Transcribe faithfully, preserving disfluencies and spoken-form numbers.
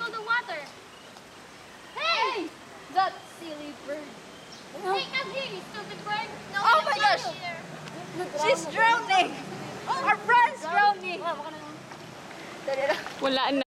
go to water. Hey! That silly bird. Hey, come here, you stupid bird. No, Oh you my go gosh. here. She's drowning! Our friend's drowning! Wala na.